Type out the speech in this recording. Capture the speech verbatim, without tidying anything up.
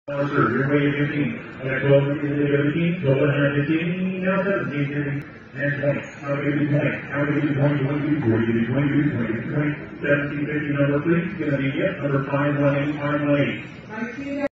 Now, sir, you're way fifteen. I got twelve, fifteen, twelve, one hundred fifteen, now seventeen, fifteen, and twenty. I'll give you twenty. I'll give you twenty, twenty, twenty, twenty, twenty, twenty, twenty, seventeen, fifty, number three, gonna be, yep, number five, one eight, five, one eight.